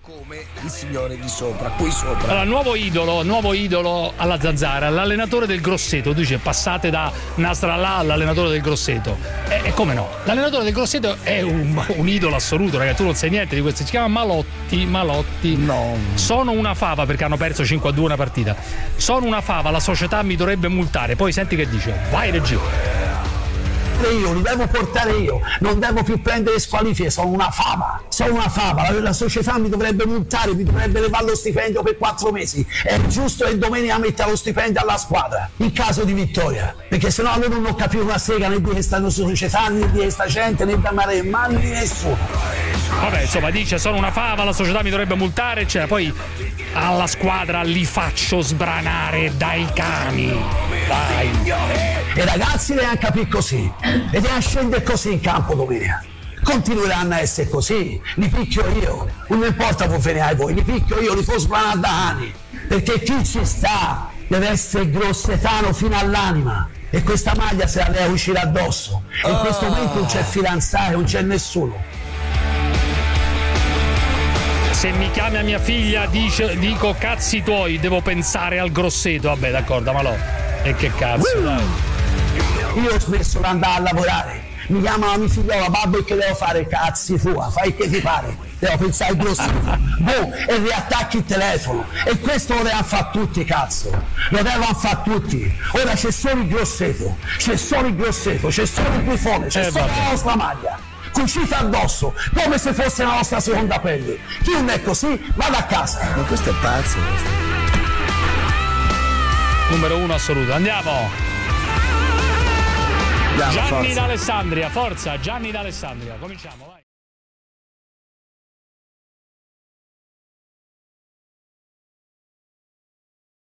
come il signore di sopra, qui sopra. Allora, nuovo idolo alla Zanzara, l'allenatore del Grosseto. Tu dici passate da Nasrallah all'allenatore del Grosseto. E come no? L'allenatore del Grosseto è un idolo assoluto, ragazzi. Tu non sai niente di questo. Si chiama Malotti. No. Sono una fava perché hanno perso 5-2 una partita. Sono una fava, la società mi dovrebbe multare. Poi senti che dice. Vai regia. Io li devo portare io, non devo più prendere squalifiche, sono una fava, la società mi dovrebbe multare, mi dovrebbe levare lo stipendio per 4 mesi, è giusto che domenica metta lo stipendio alla squadra, in caso di vittoria, perché sennò loro non capiscono una sega né di questa società, né di questa gente, né da mare mani di nessuno. Vabbè, insomma, dice sono una fava, la società mi dovrebbe multare, eccetera. Poi alla squadra li faccio sbranare dai cani. Vai. E i ragazzi devono capire così, e devono scendere così in campo domenica. Continueranno a essere così, li picchio io, non importa come finirai voi, li picchio io, li faccio sbranare da anni, perché chi ci sta deve essere grossetano fino all'anima. E questa maglia se la deve uscire addosso. E in questo momento non c'è fidanzato, non c'è nessuno. Se mi chiama mia figlia dico cazzi tuoi, devo pensare al Grosseto. Vabbè, d'accordo, ma no. E che cazzo, dai. Io ho smesso di andare a lavorare. Mi chiama la mia figliola, babbo, che devo fare? Cazzi tua, fai che ti pare. Devo pensare al Grosseto. Boh, e riattacchi il telefono. E questo lo devono fare tutti, cazzo. Lo devono fare tutti. Ora c'è solo il Grosseto, c'è solo il Grifone, c'è solo la nostra maglia. Cucita addosso, come se fosse la nostra seconda pelle. Chi non è così, vada a casa. Ma questo è pazzo. Numero 1 assoluto. Andiamo. Gianni Forza. d'Alessandria, forza, Gianni d'Alessandria. Cominciamo, vai.